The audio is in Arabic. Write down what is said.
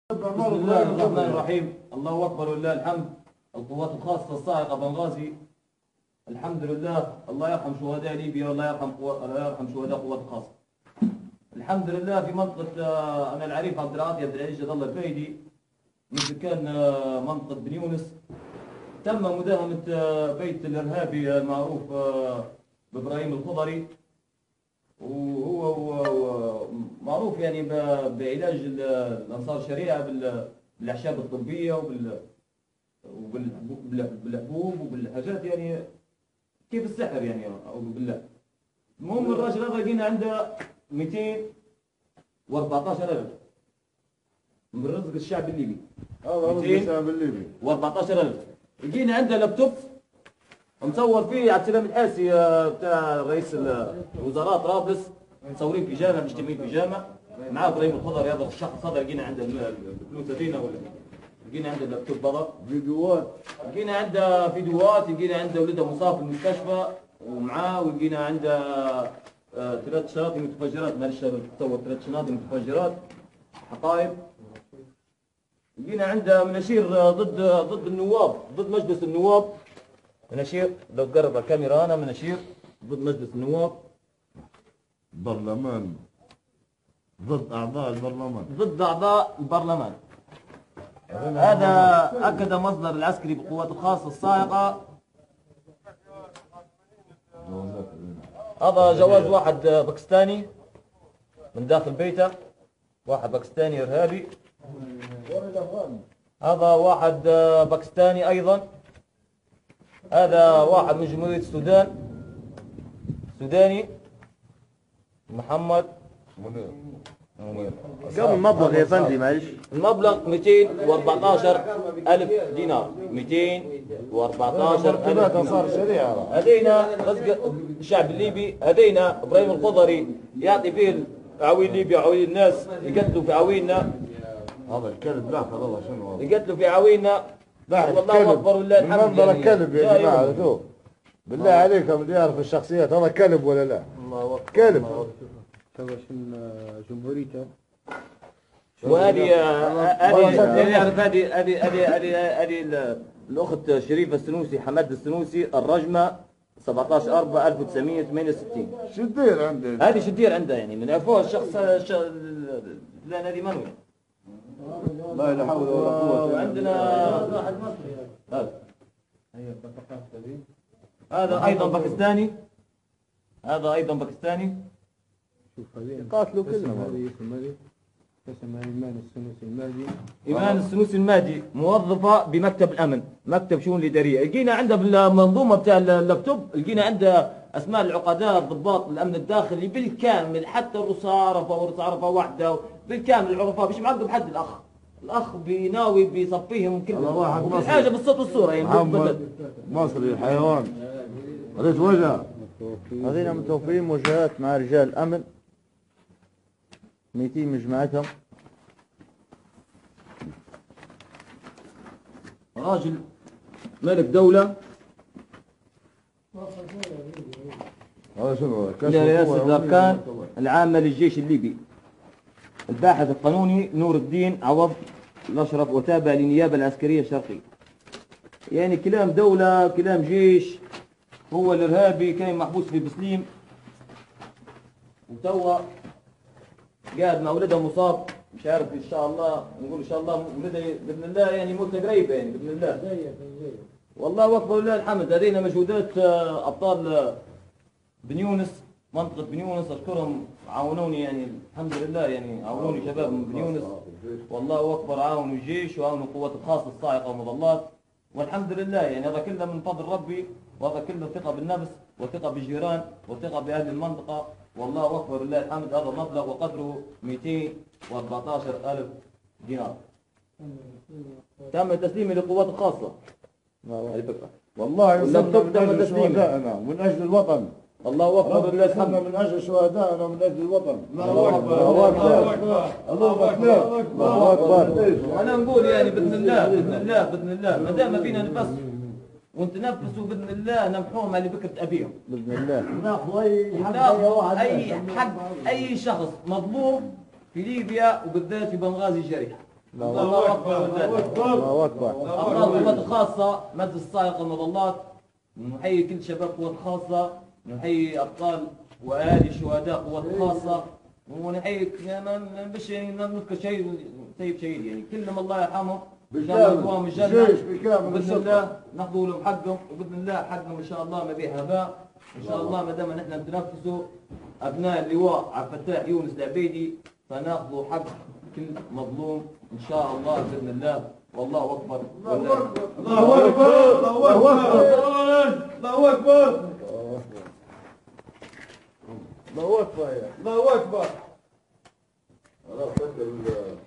بسم الله الرحمن الرحيم. الله اكبر ولله الحمد. القوات الخاصه الصاعقه بنغازي، الحمد لله. الله يرحم شهداء ليبيا والله يرحم شهداء القوات الخاصه. الحمد لله في منطقه انا العريف عبد العاطي عبد العزيز جد الله الفايدي من سكان منطقه بن يونس. تم مداهمه بيت الارهابي المعروف بابراهيم الخضري، وهو معروف يعني بعلاج الانصار الشريعه بالاعشاب الطبيه وبالحبوب وبالحاجات يعني كيف السحر يعني او بالله. المهم الراجل هذا لقينا عنده 214,000 من رزق الشعب الليبي. هذا رزق الشعب الليبي 14,000. لقينا عنده لابتوب مصور فيه عبد السلام الحاسي بتاع رئيس الوزراء طرابلس، مصورين في جامع مجتمعين في جامع مع ابراهيم الخضري. هذا الشخص هذا لقينا عنده الفلوس هذينا، ولا لقينا عنده اللابتوب هذا، فيديوهات، لقينا عنده فيديوهات، لقينا عنده ولده مصاب في المستشفى ومعاه، ولقينا عنده 3 شناطي متفجرات. معلش تصور 3 شناطي متفجرات حقائب. لقينا عنده مناشير ضد النواب، ضد مجلس النواب، مناشير. لو تقرب الكاميرا انا مناشير ضد مجلس النواب، برلمان، ضد اعضاء البرلمان، ضد اعضاء البرلمان. هذا اكد مصدر العسكري بالقوات الخاصه الصاعقه. هذا جواز واحد باكستاني من داخل بيته، واحد باكستاني ارهابي. هذا واحد باكستاني ايضا. هذا واحد من جمهورية السودان، سوداني، محمد منير. كم المبلغ يا فندم معلش؟ المبلغ 214,000 دينار. 214,000 انصار الشريعه. هدينا رزق الشعب الليبي، هدينا ابراهيم الخضري يعطي فيه عوين ليبيا وعوين الناس، يقتلوا في عويننا. هذا الكلب لا والله شنو هذا؟ يقتلوا في عويننا. والله اكبر ولله الحمد. منظر كلب يا جماعه. شوف بالله عليكم اللي يعرف الشخصيات، هذا كلب ولا لا؟ الله اكبر. كلب. جمهوريته. وهذه يعرف هذه الاخت شريفه السنوسي، حماد السنوسي، الرجمه 17/4/1968. شو تدير عندك؟ هذه شو تدير عندها يعني من عرفوها الشخص لا هذه منوي. لا لا حول ولا قوه. وعندنا واحد مصري هذا ايضا باكستاني. هذا ايضا باكستاني. قاتلوا كلهم. هذه اسمها ايمان السنوسي المهدي. ايمان السنوسي المهدي موظفه بمكتب الامن، مكتب شؤون الاداريه. لقينا عندها بالمنظومه بتاع اللابتوب، لقينا عندها اسماء العقداء ضباط الامن الداخلي بالكامل، حتى الرصارفه ورصارفه واحده بالكامل. العرفاء مش معقب حد. الاخ بيناوي بيصفيهم كلهم كل حاجه بالصوت والصوره يعني. محمد مصري الحيوان، ريت وجه. هذين متوفرين وجهات مع رجال الامن، 200 مجموعتهم. راجل ملك دوله هذا شنو؟ لرئاسه الاركان العامه للجيش الليبي، الباحث القانوني نور الدين عوض الاشرف، وتابع للنيابه العسكريه الشرقيه. يعني كلام دوله، كلام جيش. هو الارهابي كان محبوس في بسليم، وتوا قاعد مع ولده مصاب. مش عارف ان شاء الله، نقول ان شاء الله ولده باذن الله يعني موته قريبه يعني باذن الله. والله اكبر ولله الحمد. هذينا مجهودات ابطال بن يونس، منطقه بن يونس. اشكرهم عاونوني يعني الحمد لله، يعني عاونوني شباب من بن يونس. والله اكبر، عاونوا الجيش وعاونوا القوات الخاصه الصاعقه والمظلات، والحمد لله. يعني هذا كله من فضل ربي، وهذا كله ثقه بالنفس وثقه بالجيران وثقه باهل المنطقه. والله اكبر لله الحمد. هذا المبلغ وقدره 214,000 دينار تم تسليمه للقوات الخاصه. هذه فكره. والله واللابتوب من تم اجل تسليمه. شهدائنا ومن اجل الوطن. الله اكبر لله ربنا الحمد. من اجل شهدائنا ومن اجل الوطن. الله اكبر. الله اكبر. الله اكبر. الله اكبر. وانا نقول يعني باذن الله باذن الله باذن الله، ما دام فينا نفس ونتنفسوا باذن الله نمحوهم على فكره ابيهم باذن الله. وناخذ اي حق اي شخص مظلوم في ليبيا وبالذات في بنغازي الجريحه. الله أكبر الله أكبر. أبطال القوات الخاصة مجلس السائق المظلات، نحيي كل شباب قوات الخاصة، نحيي أبطال وأهالي شهداء قوات الخاصة، ونحيي باش نذكر شيء طيب شهيد يعني كلهم الله يرحمهم. إن شاء الله أقوام الجنة بإذن الله ناخذوا لهم حقهم، وبإذن الله حقهم إن شاء الله ما به هباء. إن شاء الله ما دام نحن نتنفسوا أبناء اللواء عبد الفتاح يونس العبيدي فناخذوا حق كل مظلوم إن شاء الله بإذن الله. والله أكبر. الله أكبر. الله أكبر. الله أكبر. الله أكبر يا الله أكبر. الله أكبر.